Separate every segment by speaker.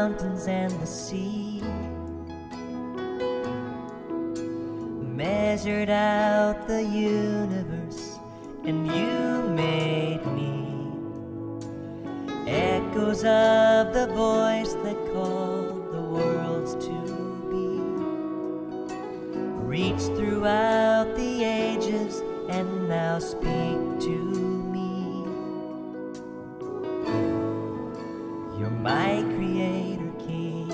Speaker 1: mountains and the sea, measured out the universe, and you made me. Echoes of the voice that called the worlds to be, reach throughout the ages and now speak to me. You're my creator king.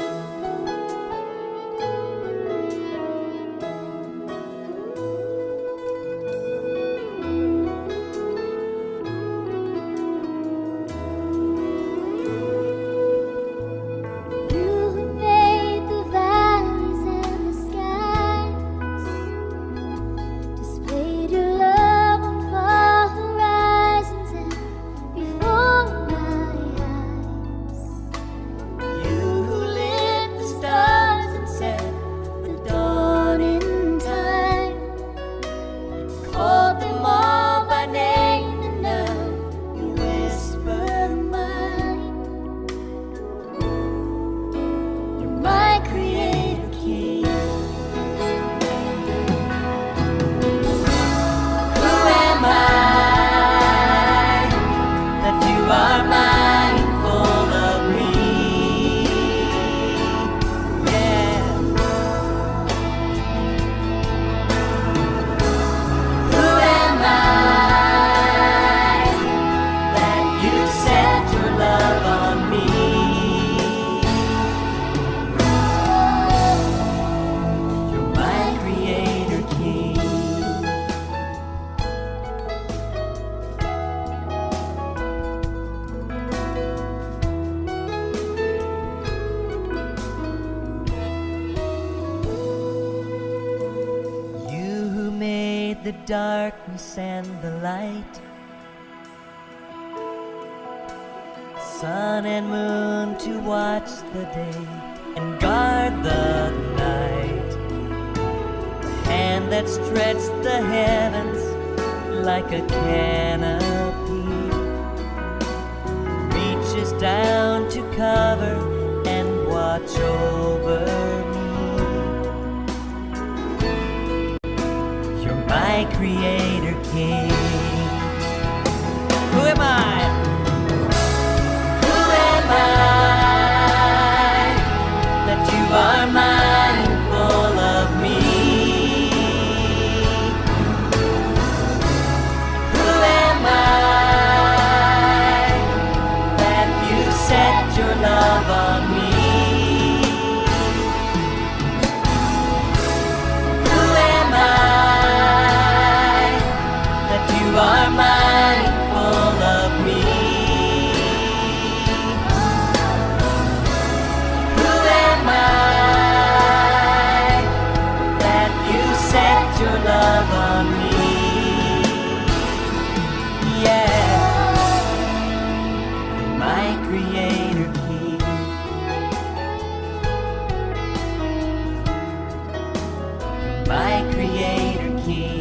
Speaker 1: The darkness and the light, sun and moon to watch the day and guard the night, the hand that stretched the heavens like a canopy, reaches down to cover and watch over me. My creator king. Who am I? Who am I that you are mindful of me? Who am I that you set your love on me? You are mindful of me. Who am I that you set your love on me? Yeah, my creator king. My creator king.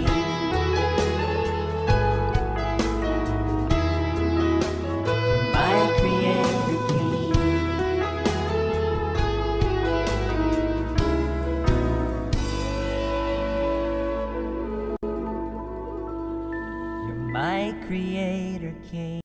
Speaker 1: My creator king.